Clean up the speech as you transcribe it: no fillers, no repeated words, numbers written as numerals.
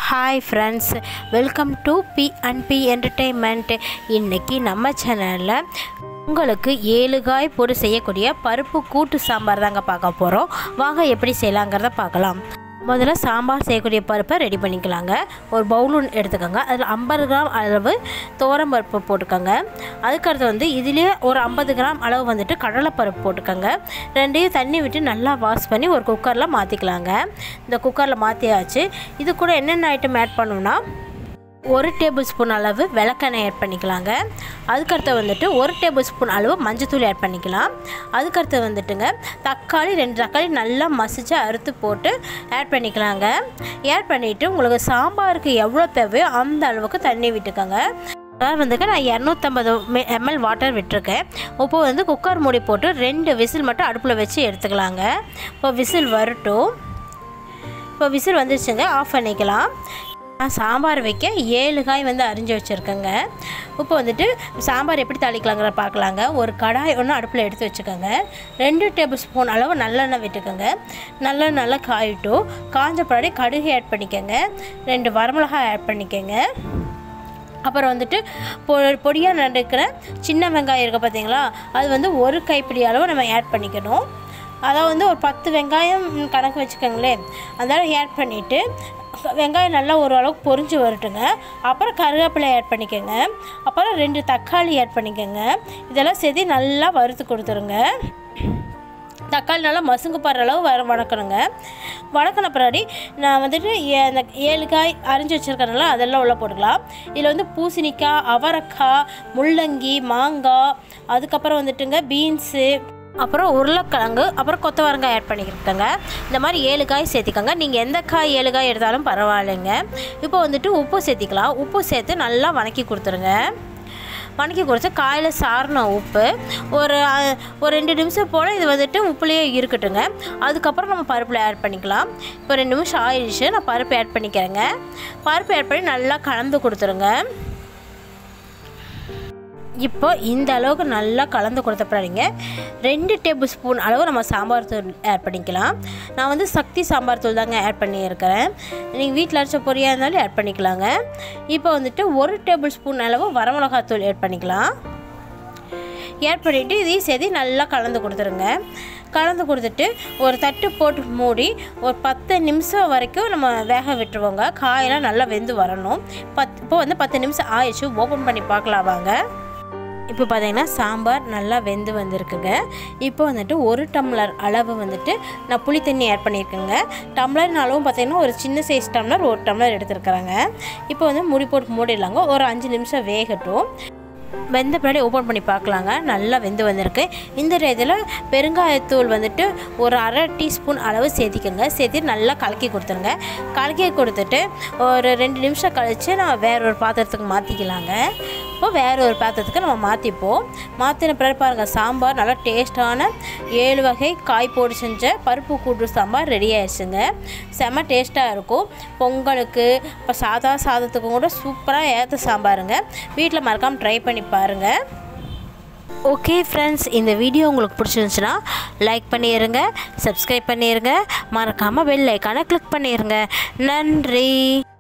Hi friends, welcome to P&P Entertainment. இன்னைக்கு நம்ம சேனல்ல உங்களுக்கு 7 காய் போட்டு செய்யக்கூடிய பருப்பு கூட்டு சாம்பார் தாங்க பார்க்க போறோம். வாங்க எப்படி செய்யலாம்ங்கறத பார்க்கலாம். முதல்ல சாம்பார் செய்யக்கூடிய பருப்பை ரெடி பண்ணிக்கலாங்க. ஒரு பவுல் எடுத்துக்கோங்க. அதில் 50 கிராம் அளவு துவரம் பருப்பு போட்டுக்கோங்க. அதுக்கடுத்து இதிலே ஒரு 50 கிராம் அளவு கடலைப்பருப்பு போட்டுக்கோங்க. ரெண்டையும் தண்ணி விட்டு நல்லா வாஷ் பண்ணி ஒரு குக்கரில் மாற்றிக்கலாங்க. இந்த குக்கரில் மாற்றியாச்சு. இது கூட என்னென்ன ஐட்டம் ஆட் பண்ணணும்னா 1 டேபிள் ஸ்பூன் அளவு விளக்கெண்ணெய் ஆட் பண்ணிக்கலாங்க. அதுக்கடுத்து 1 டேபிள் ஸ்பூன் அளவு மஞ்சத்தூள் ஆட் பண்ணிக்கலாம். அதுக்கடுத்து தக்காளி 2 தக்காளி நல்லா மசிச்சு அறுத்து போட்டு ஆட் பண்ணிக்கலாங்க. ஆட் பண்ணிவிட்டு உங்களுக்கு சாம்பாருக்கு எவ்வளோ தேவையோ அந்த அளவுக்கு தண்ணி விட்டுக்கோங்க. நான் 250 ml வாட்டர் விட்டுருக்கேன். இப்போ குக்கர் மூடி போட்டு 2 விசில் மட்டும் அடுப்பில் வச்சு எடுத்துக்கலாங்க. இப்போ விசில் வரட்டும். இப்போ விசில் வந்துருச்சுங்க, ஆஃப் பண்ணிக்கலாம். நான் சாம்பார் வைக்க 7 காய் அரிஞ்சு வச்சுருக்கேங்க. இப்போ சாம்பார் எப்படி தாளிக்கலாங்கிற பார்க்கலாங்க. ஒரு கடாய் ஒன்று அடுப்பில் எடுத்து வச்சுக்கோங்க. 2 டேபிள் ஸ்பூன் அளவு நல்லெண்ணெய் விட்டுக்கோங்க. நல்லெண்ணெய் நல்லா காயிட்டும். காஞ்ச பின்னாடி கடுகு ஆட் பண்ணிக்கோங்க. 2 வரமிளகாய் ஆட் பண்ணிக்கோங்க. அப்புறம் பொடியாக நறுக்கிற சின்ன வெங்காயம் இருக்குது பார்த்தீங்களா, அது 1 கைப்பிடி அளவு நம்ம ஆட் பண்ணிக்கணும். அதாவது ஒரு 10 வெங்காயம் கணக்கு வச்சுக்கோங்களேன். அதனால் ஆட் பண்ணிவிட்டு வெங்காயம் நல்லா ஓரளவுக்கு பொரிஞ்சு வரட்டுங்க. அப்புறம் கருவேப்பிலை ஆட் பண்ணிக்கோங்க. அப்புறம் 2 தக்காளி ஆட் பண்ணிக்கோங்க. இதெல்லாம் சேர்த்து நல்லா வறுத்து கொடுத்துருங்க. தக்காளி நல்லா மசுங்கு போடுற அளவு வணக்கணுங்க. வணக்கின பின்னாடி நான் அந்த 7 காய் அரிஞ்சு வச்சுருக்கனால அதெல்லாம் உள்ளே போட்டுக்கலாம். இதில் பூசணிக்காய், அவரைக்காய், முள்ளங்கி, மாங்காய், அதுக்கப்புறம் பீன்ஸு, அப்புறம் உருளைக்கிழங்கு, அப்புறம் கொத்தவரங்காய் ஆட் பண்ணிக்கிட்டுங்க. இந்த மாதிரி 7 காய் சேர்த்திக்கோங்க. நீங்கள் எந்த காய் 7 காய் எடுத்தாலும் பரவாயில்லைங்க. இப்போ உப்பு சேர்த்திக்கலாம். உப்பு சேர்த்து நல்லா வணக்கி கொடுத்துருங்க. வணக்கி கொடுத்து காயில் சாறின உப்பு ஒரு 2 நிமிஷம் போல் இது உப்புலேயே இருக்கட்டுங்க. அதுக்கப்புறம் நம்ம பருப்பில் ஆட் பண்ணிக்கலாம். இப்போ 2 நிமிஷம் ஆயிடுச்சு. நான் பருப்பு ஆட் பண்ணிக்கிறேங்க. பருப்பு ஆட் பண்ணி நல்லா கலந்து கொடுத்துருங்க. இப்போ இந்த அளவுக்கு நல்லா கலந்து கொடுத்த பிறகு 2 டேபிள் ஸ்பூன் அளவு நம்ம சாம்பார் தூள் ஆட் பண்ணிக்கலாம். நான் சக்தி சாம்பார் தூள் தாங்க ஆட் பண்ணியிருக்கிறேன். நீங்கள் வீட்டில் அரைச்ச பொரியாக இருந்தாலும் ஆட் பண்ணிக்கலாங்க. இப்போ 1 டேபிள் ஸ்பூன் அளவு வரமிளகாய் தூள் ஆட் பண்ணிக்கலாம். ஆட் பண்ணிவிட்டு இதையும் சேர்த்து நல்லா கலந்து கொடுத்துருங்க. கலந்து கொடுத்துட்டு ஒரு தட்டு போட்டு மூடி ஒரு 10 நிமிஷம் வரைக்கும் நம்ம வேக விட்டுருவோங்க. காயெல்லாம் நல்லா வெந்து வரணும். இப்போ 10 நிமிஷம் ஆயிடுச்சு. ஓப்பன் பண்ணி பார்க்கலாம் வாங்க. இப்போ பார்த்தீங்கன்னா சாம்பார் நல்லா வெந்து வந்திருக்குங்க. இப்போ 1 டம்ளர் அளவு நான் புளி தண்ணி ஆட் பண்ணியிருக்கேங்க. டம்ளர் அளவும் பார்த்தீங்கன்னா ஒரு சின்ன சைஸ் டம்ளர் 1 டம்ளர் எடுத்துருக்குறாங்க. இப்போ மூடி போட்டு மூடிடலாங்க. ஒரு 5 நிமிஷம் வேகட்டும். வெந்த பின்னாடி ஓப்பன் பண்ணி பார்க்கலாங்க. நல்லா வெந்து வந்திருக்கு. இந்த இதில் பெருங்காயத்தூள் ஒரு அரை டீஸ்பூன் அளவு சேர்த்திக்கோங்க. சேர்த்து நல்லா கலக்கி கொடுத்துருங்க. கலக்கி கொடுத்துட்டு ஒரு 2 நிமிஷம் கழித்து நம்ம வேற ஒரு பாத்திரத்துக்கு மாற்றிக்கலாங்க. இப்போ வேறு ஒரு பாத்திரத்துக்கு நம்ம மாற்றிப்போம். மாற்றின பிறகு பாருங்கள், சாம்பார் நல்லா டேஸ்ட்டான 7 வகை காய் போட்டு செஞ்ச பருப்பு கூட்டு சாம்பார் ரெடி ஆயிடுச்சுங்க. செம்ம டேஸ்ட்டாக இருக்கும். பொங்கலுக்கு இப்போ சாதத்துக்கும் கூட சூப்பராக ஏற்ற சாம்பாருங்க. வீட்டில் மறக்காமல் ட்ரை பண்ணி பாருங்கள். ஓகே ஃப்ரெண்ட்ஸ், இந்த வீடியோ உங்களுக்கு பிடிச்சிருந்துச்சுன்னா லைக் பண்ணிடுங்க, சப்ஸ்கிரைப் பண்ணிடுங்க, மறக்காமல் பெல் ஐக்கானை கிளிக் பண்ணிடுங்க. நன்றி.